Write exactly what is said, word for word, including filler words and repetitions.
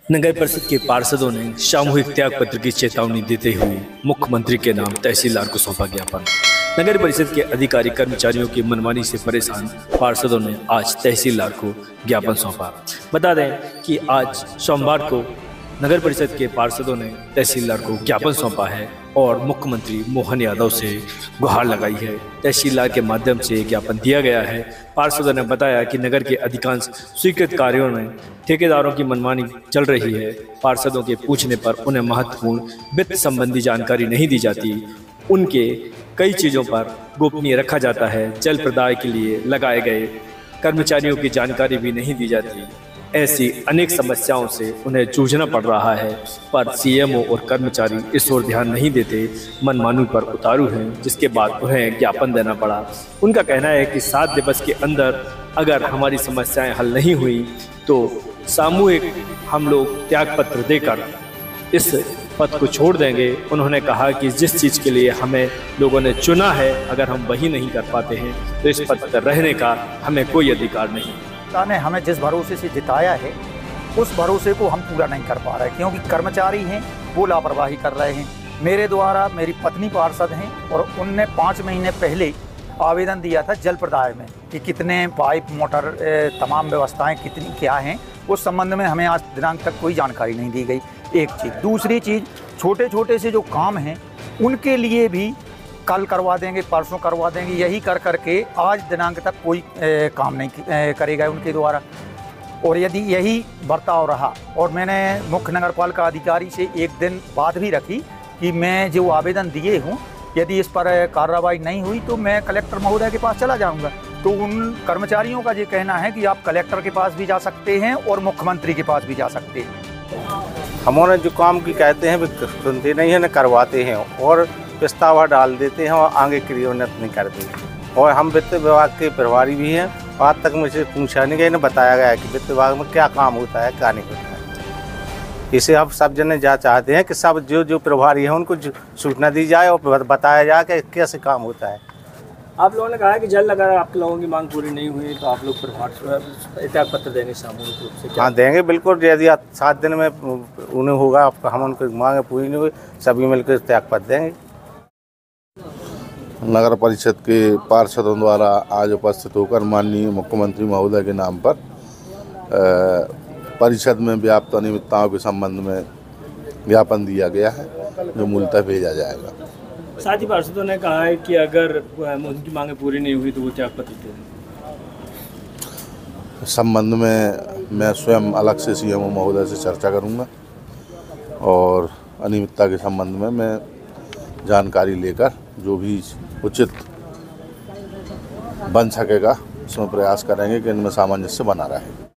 नगर परिषद के पार्षदों ने सामूहिक त्याग पत्र की चेतावनी देते हुए मुख्यमंत्री के नाम तहसीलदार को सौंपा ज्ञापन। नगर परिषद के अधिकारी कर्मचारियों की मनमानी से परेशान पार्षदों ने आज तहसीलदार को ज्ञापन सौंपा। बता दें कि आज सोमवार को नगर परिषद के पार्षदों ने तहसीलदार को ज्ञापन सौंपा है और मुख्यमंत्री मोहन यादव से गुहार लगाई है। तहसीलदार के माध्यम से ज्ञापन दिया गया है। पार्षदों ने बताया कि नगर के अधिकांश स्वीकृत कार्यों में ठेकेदारों की मनमानी चल रही है। पार्षदों के पूछने पर उन्हें महत्वपूर्ण वित्त संबंधी जानकारी नहीं दी जाती। उनके कई चीज़ों पर गोपनीय रखा जाता है। जल प्रदाय के लिए लगाए गए कर्मचारियों की जानकारी भी नहीं दी जाती। ऐसी अनेक समस्याओं से उन्हें जूझना पड़ रहा है, पर सीएमओ और कर्मचारी इस ओर ध्यान नहीं देते, मनमानी पर उतारू हैं, जिसके बाद उन्हें ज्ञापन देना पड़ा। उनका कहना है कि सात दिवस के अंदर अगर हमारी समस्याएं हल नहीं हुई तो सामूहिक हम लोग त्याग पत्र देकर इस पद को छोड़ देंगे। उन्होंने कहा कि जिस चीज़ के लिए हमें लोगों ने चुना है, अगर हम वही नहीं कर पाते हैं तो इस पद पर रहने का हमें कोई अधिकार नहीं। ने हमें जिस भरोसे से जिताया है उस भरोसे को हम पूरा नहीं कर पा रहे, क्योंकि कर्मचारी हैं वो लापरवाही कर रहे हैं। मेरे द्वारा मेरी पत्नी पार्षद हैं और उनने पाँच महीने पहले आवेदन दिया था जल प्रदाय में कि कितने पाइप मोटर तमाम व्यवस्थाएं कितनी क्या हैं, उस संबंध में हमें आज दिनांक तक कोई जानकारी नहीं दी गई। एक चीज़। दूसरी चीज़, छोटे छोटे से जो काम हैं उनके लिए भी कल करवा देंगे, परसों करवा देंगे, यही कर करके आज दिनांक तक कोई ए, काम नहीं ए, करेगा उनके द्वारा। और यदि यही बर्ताव रहा, और मैंने मुख्य नगर पालिका अधिकारी से एक दिन बात भी रखी कि मैं जो आवेदन दिए हूँ यदि इस पर कार्रवाई नहीं हुई तो मैं कलेक्टर महोदय के पास चला जाऊँगा। तो उन कर्मचारियों का ये कहना है कि आप कलेक्टर के पास भी जा सकते हैं और मुख्यमंत्री के पास भी जा सकते हैं। हमारे जो काम की कहते हैं वो सुनते नहीं है, न करवाते हैं और प्रस्ताव डाल देते हैं और आगे क्रियान्वित नहीं करते। और हम वित्त विभाग के प्रभारी भी हैं, आज तक मुझे पूछा नहीं गया, न बताया गया कि वित्त विभाग में क्या काम होता है क्या नहीं होता है। इसे हम सब जने जा चाहते हैं कि सब जो जो प्रभारी हैं उनको सूचना दी जाए और बताया जाए कि कैसे काम होता है। आप लोगों ने कहा है कि जल अगर आप लोगों की मांग पूरी नहीं हुई तो आप लोग प्रभार त्याग पत्र देंगे सामूहिक रूप से? हाँ देंगे बिल्कुल। यदि सात दिन में उन्हें होगा हम उनको मांगे पूरी नहीं हुई, सभी मिलकर त्याग पत्र देंगे। नगर परिषद के पार्षदों द्वारा आज उपस्थित होकर माननीय मुख्यमंत्री महोदय के नाम पर परिषद में व्याप्त अनियमितताओं के संबंध में ज्ञापन दिया गया है, जो मूलतः भेजा जाएगा। साथ ही पार्षदों ने कहा है कि अगर उनकी मांगें पूरी नहीं हुई तो वो त्याग पत्र देंगे। इस संबंध में मैं स्वयं अलग से सीएमओ महोदय से चर्चा करूंगा और अनियमितता के संबंध में मैं जानकारी लेकर जो भी उचित बन सकेगा उसमें प्रयास करेंगे कि इनमें सामंजस्य बना रहे।